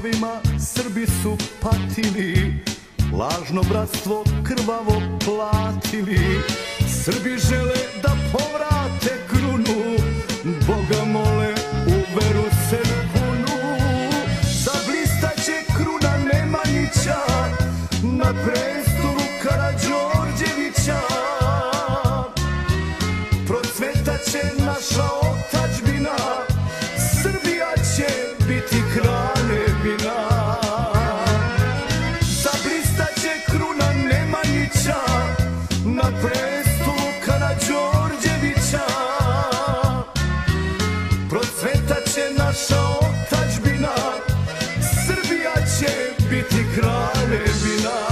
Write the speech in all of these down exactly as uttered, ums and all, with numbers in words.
ratovima Srbi su patili, lažno bratstvo krvavo platili. Srbi žele da povrate krunu, Boga mole u veru se kunu. Zablistat će kruna Nemanjića na prestolu Karađorđevića. Procvetat će naša otadžbina, Srbija će biti kraljevina. Zablistat će kruna Nemanjića na prestolu Karađorđevića. Procvetat će naša otadžbina, Srbija će biti kraljevina.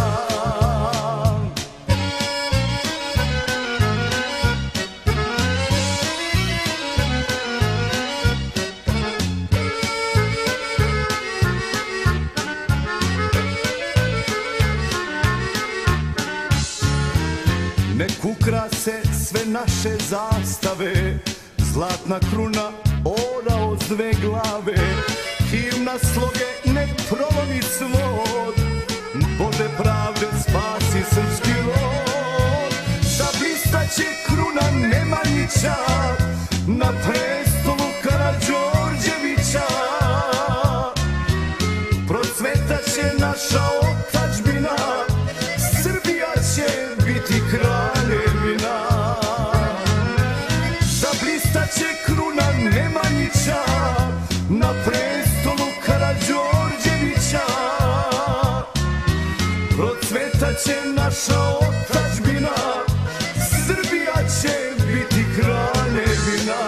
Nek ukrase sve naše zastave, zlatna kruna orao s dve glave. Himna sloge nek prolomi svod, Bože pravde spasi srpski rod. Zablistat će kruna Nemanjića na prestolu Karađorđevića. Procvetat će naša otadžbina, Srbija će biti kraljevina. Zablistat će kruna Nemanjića na prestolu Karađorđevića. Procvetat će naša otadžbina, Srbija će biti kraljevina.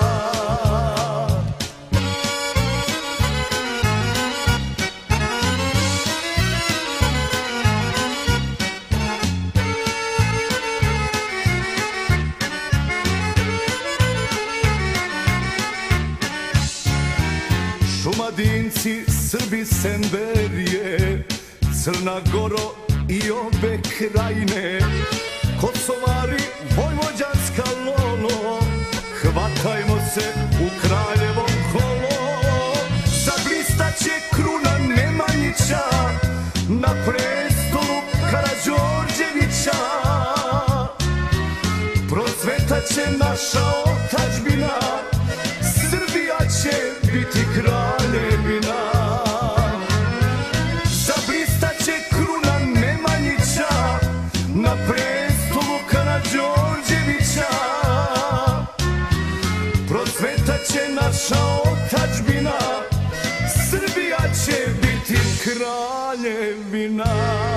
Šumadinci, Srbi, Semberije, Crna Goro i obe krajine, Kosovari, vojvođanska lolo, hvatajmo se u kraljevo kolo. Zablistat će kruna Nemanjića na prestolu Karađorđevića. Procvetat će naša otadžbina, Srbija će biti kraljevina. Zablistat će kruna Nemanjića na prestolu Karađorđevića. Procvetat će naša otadžbina, Srbija će biti kraljevina.